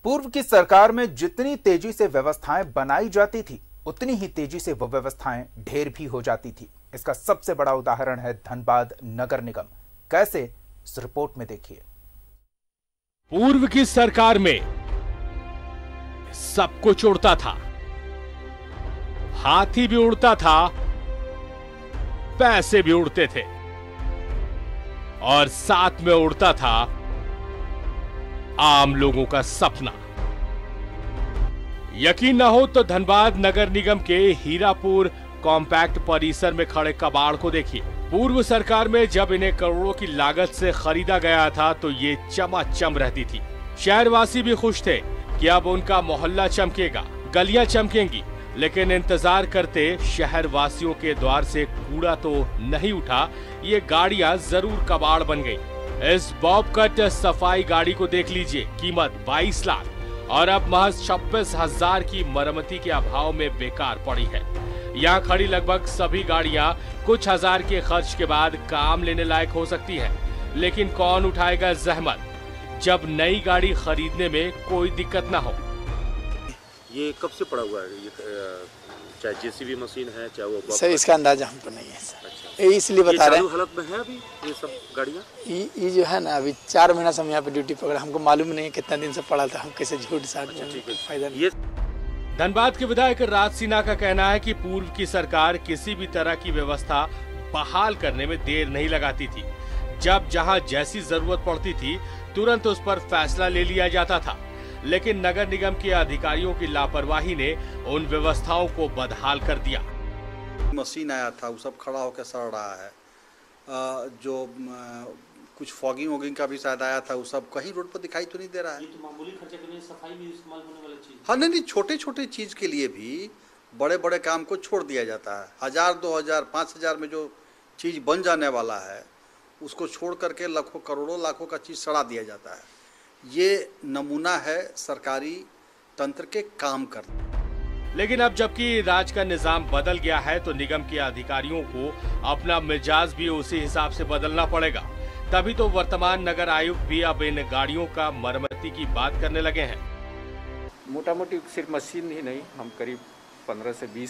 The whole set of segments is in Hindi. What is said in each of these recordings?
पूर्व की सरकार में जितनी तेजी से व्यवस्थाएं बनाई जाती थी उतनी ही तेजी से वो व्यवस्थाएं ढेर भी हो जाती थी। इसका सबसे बड़ा उदाहरण है धनबाद नगर निगम। कैसे, इस रिपोर्ट में देखिए। पूर्व की सरकार में सब कुछ उड़ता था, हाथी भी उड़ता था, पैसे भी उड़ते थे और साथ में उड़ता था आम लोगों का सपना। यकीन न हो तो धनबाद नगर निगम के हीरापुर कॉम्पैक्ट परिसर में खड़े कबाड़ को देखिए। पूर्व सरकार में जब इन्हें करोड़ों की लागत से खरीदा गया था तो ये चमाचम रहती थी। शहरवासी भी खुश थे कि अब उनका मोहल्ला चमकेगा, गलियां चमकेंगी। लेकिन इंतजार करते शहर वासियों के द्वार से कूड़ा तो नहीं उठा, ये गाड़ियां जरूर कबाड़ बन गई। इस बॉब कट सफाई गाड़ी को देख लीजिए, कीमत 22 लाख और अब महज 26,000 की मरम्मती के अभाव में बेकार पड़ी है। यहाँ खड़ी लगभग सभी गाड़ियां कुछ हजार के खर्च के बाद काम लेने लायक हो सकती है, लेकिन कौन उठाएगा जहमत जब नई गाड़ी खरीदने में कोई दिक्कत ना हो। ये कब से पड़ा हुआ है? ये चाहे जेसीबी मशीन है, चाहे वो सर इसका अंदाजा हमको नहीं है सर। अच्छा। इसलिए बता रहे हैं। हालत में है अभी ये सब गाड़ियाँ? ये जो है ना, अभी 4 महीना से हम यहाँ पे ड्यूटी पकड़ा, हमको मालूम नहीं है कितना दिन से पड़ा था, हम कैसे झूठ साठ फायदा नहीं। धनबाद के विधायक राज सिन्हा का कहना है कि पूर्व की सरकार किसी भी तरह की व्यवस्था बहाल करने में देर नहीं लगाती थी। जब जहां जैसी जरूरत पड़ती थी तुरंत उस पर फैसला ले लिया जाता था, लेकिन नगर निगम के अधिकारियों की लापरवाही ने उन व्यवस्थाओं को बदहाल कर दिया। मशीन आया था, वो सब खड़ा होकर सड़ रहा है। कुछ फॉगिंग वॉगिंग का भी शायद आया था, वो सब कहीं रोड पर दिखाई तो नहीं दे रहा है। ये तो मामूली खर्चे के लिए सफाई में इस्तेमाल होने वाली चीज। हाँ नहीं, छोटे छोटे चीज के लिए भी बड़े बड़े काम को छोड़ दिया जाता है। 1000, 2000, 5000 में जो चीज बन जाने वाला है उसको छोड़ करके लाखों करोड़ों लाखों का चीज सड़ा दिया जाता है। ये नमूना है सरकारी तंत्र के काम करने। लेकिन अब जबकि राज का निजाम बदल गया है तो निगम के अधिकारियों को अपना मिजाज भी उसी हिसाब से बदलना पड़ेगा। तभी तो वर्तमान नगर आयुक्त भी अब इन गाड़ियों का मरम्मती की बात करने लगे हैं। मोटा मोटी सिर्फ मशीन ही नहीं, हम करीब 15 से 20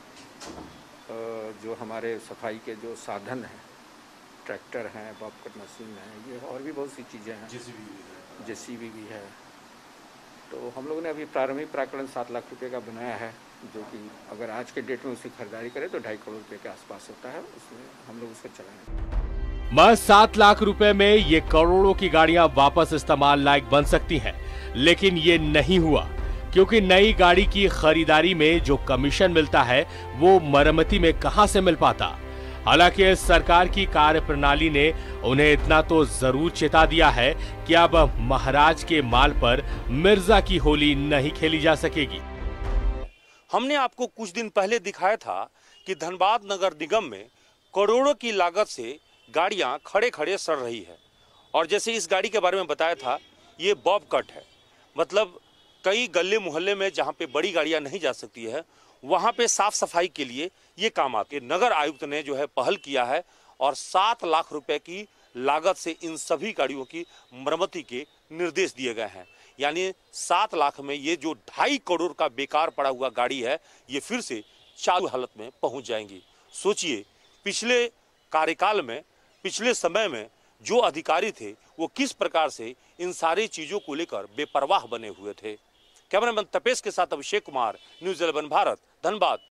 जो हमारे सफाई के जो साधन हैं, ट्रैक्टर हैं, बॉबकट मशीन है, ये और भी बहुत सी चीज़ें हैं, जेसीबी भी है। तो हम लोगों ने अभी प्रारंभिक प्राकलन 7 लाख रुपए का बनाया है, जो कि अगर आज के डेट में उसकी खरीदारी करें तो 2.5 करोड़ रुपए के आसपास होता है। उसमें हम लोग उसको चलाएंगे। बस 7 लाख रुपए में ये करोड़ों की गाड़ियां वापस इस्तेमाल लायक बन सकती हैं, लेकिन ये नहीं हुआ क्योंकि नई गाड़ी की खरीदारी में जो कमीशन मिलता है वो मरम्मती में कहां से मिल पाता। हालांकि इस सरकार की कार्यप्रणाली ने उन्हें इतना तो जरूर चेता दिया है कि अब महाराज के माल पर मिर्जा की होली नहीं खेली जा सकेगी। हमने आपको कुछ दिन पहले दिखाया था कि धनबाद नगर निगम में करोड़ों की लागत से गाड़ियां खड़े खड़े सड़ रही है। और जैसे इस गाड़ी के बारे में बताया था, ये बॉब कट है। मतलब कई गले मोहल्ले में जहां पे बड़ी गाड़ियां नहीं जा सकती है, वहां पे साफ सफाई के लिए ये काम आती है। नगर आयुक्त ने जो है पहल किया है और 7 लाख रुपए की लागत से इन सभी गाड़ियों की मरम्मती के निर्देश दिए गए हैं। यानी 7 लाख में ये जो 2.5 करोड़ का बेकार पड़ा हुआ गाड़ी है, ये फिर से चालू हालत में पहुंच जाएंगी। सोचिए, पिछले कार्यकाल में, पिछले समय में जो अधिकारी थे वो किस प्रकार से इन सारी चीजों को लेकर बेपरवाह बने हुए थे। कैमरामैन तपेश के साथ अभिषेक कुमार, न्यूज़ 11 भारत, धनबाद।